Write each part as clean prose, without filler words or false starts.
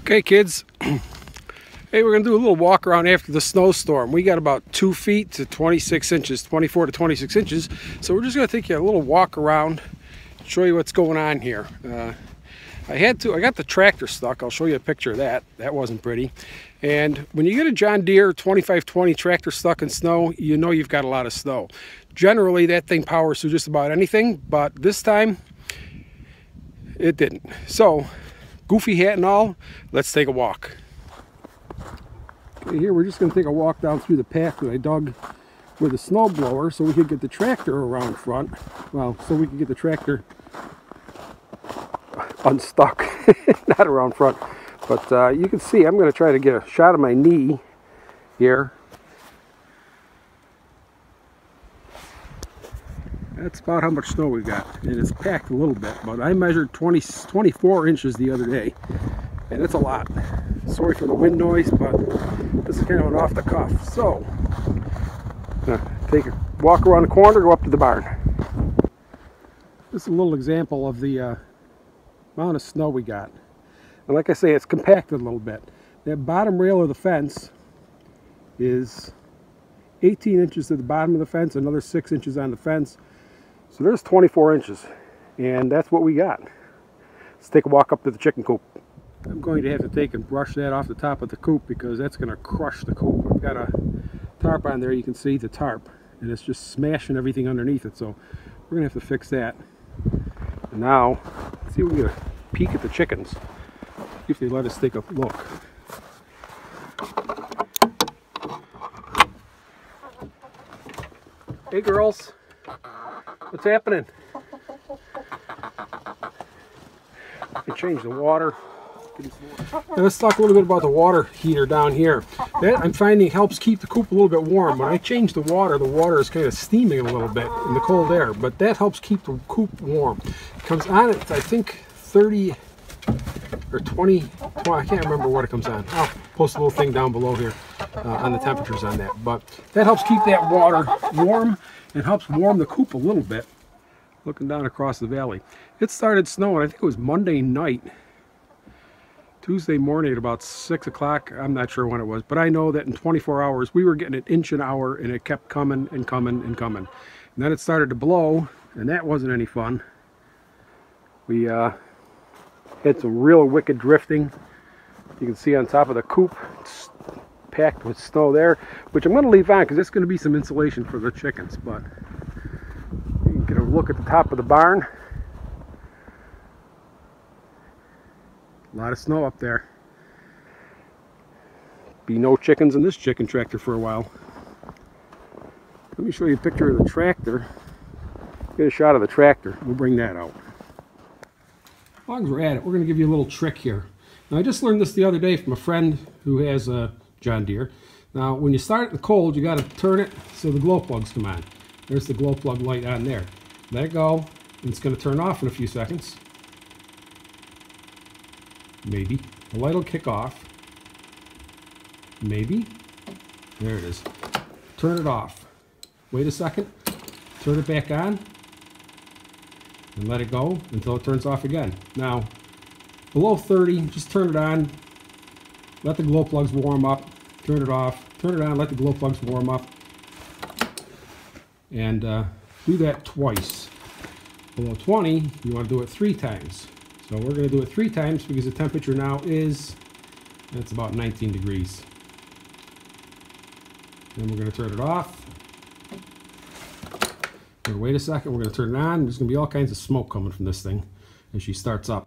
Okay, kids. Hey, we're going to do a little walk around after the snowstorm. We got about 2 feet to 26 inches, 24 to 26 inches. So we're just going to take you a little walk around, show you what's going on here. I got the tractor stuck. I'll show you a picture of that. That wasn't pretty. And when you get a John Deere 2520 tractor stuck in snow, you know you've got a lot of snow. Generally, that thing powers through just about anything, but this time, it didn't. So, goofy hat and all, let's take a walk. Okay, here we're just going to take a walk down through the path that I dug with a snow blower so we could get the tractor around front. Well, so we could get the tractor unstuck, not around front. But you can see I'm going to try to get a shot of my knee here. That's about how much snow we got, and it's packed a little bit, but I measured 24 inches the other day, and it's a lot. Sorry for the wind noise, but this is kind of an off the cuff. So, take a walk around the corner, go up to the barn. This is a little example of the amount of snow we got. And like I say, it's compacted a little bit. That bottom rail of the fence is 18 inches to the bottom of the fence, another 6 inches on the fence. So there's 24 inches, and that's what we got. Let's take a walk up to the chicken coop. I'm going to have to take and brush that off the top of the coop because that's going to crush the coop. I've got a tarp on there, you can see the tarp, and it's just smashing everything underneath it, so we're going to have to fix that. And now, let's see if we can get a peek at the chickens, see if they let us take a look. Hey girls, what's happening? I changed the water. Now let's talk a little bit about the water heater down here. That I'm finding helps keep the coop a little bit warm. When I change the water is kind of steaming a little bit in the cold air, but that helps keep the coop warm. It comes on at I think 30 or 20, I can't remember what it comes on. I'll post a little thing down below here on the temperatures on that. But that helps keep that water warm and helps warm the coop a little bit. Looking down across the valley. It started snowing, I think it was Monday night. Tuesday morning at about 6 o'clock, I'm not sure when it was, but I know that in 24 hours we were getting an inch an hour, and it kept coming and coming and coming. And then it started to blow, and that wasn't any fun. We had some real wicked drifting. You can see on top of the coop, it's packed with snow there, which I'm going to leave on because it's going to be some insulation for the chickens. But you can get a look at the top of the barn. A lot of snow up there. Be no chickens in this chicken tractor for a while. Let me show you a picture of the tractor. Get a shot of the tractor. We'll bring that out. As long as we're at it, we're going to give you a little trick here. Now, I just learned this the other day from a friend who has a John Deere. Now, when you start it in the cold, you got to turn it so the glow plugs come on. There's the glow plug light on there. Let it go, and it's going to turn off in a few seconds. Maybe. The light will kick off. Maybe. There it is. Turn it off. Wait a second. Turn it back on. And let it go until it turns off again. Now, below 30, just turn it on. Let the glow plugs warm up. Turn it off. Turn it on. Let the glow plugs warm up. And do that twice. Below 20, you want to do it 3 times. So we're going to do it 3 times because the temperature now is, it's about 19 degrees. Then we're going to turn it off. We're going to wait a second. We're going to turn it on. There's going to be all kinds of smoke coming from this thing as she starts up.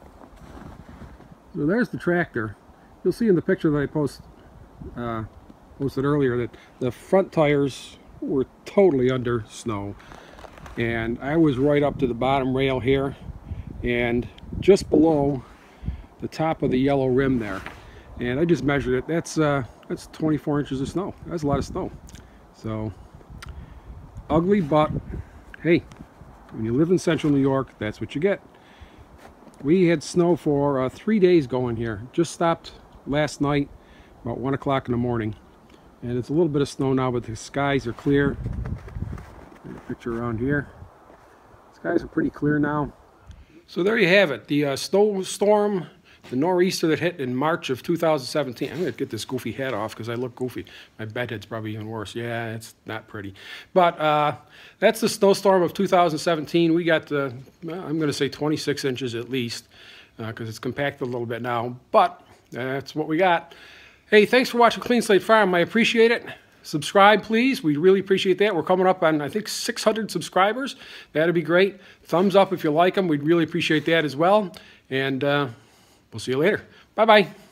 So there's the tractor. You'll see in the picture that I post posted earlier that the front tires were totally under snow, and I was right up to the bottom rail here and just below the top of the yellow rim there, and I just measured it. That's 24 inches of snow. That's a lot of snow. So ugly, but hey, when you live in central New York, that's what you get. We had snow for 3 days going here. Just stopped last night about 1 o'clock in the morning, and it's a little bit of snow now, but the skies are clear. Picture around here. Skies are pretty clear now. So there you have it, the snowstorm, the nor'easter that hit in March of 2017. I'm going to get this goofy hat off because I look goofy. My bed head's probably even worse. Yeah, it's not pretty. But that's the snowstorm of 2017. We got, I'm going to say 26 inches at least, because it's compacted a little bit now. But that's what we got. Hey, thanks for watching Clean Slate Farm. I appreciate it. Subscribe, please. We really appreciate that. We're coming up on, I think, 600 subscribers. That'd be great. Thumbs up if you like them. We'd really appreciate that as well. And we'll see you later. Bye-bye.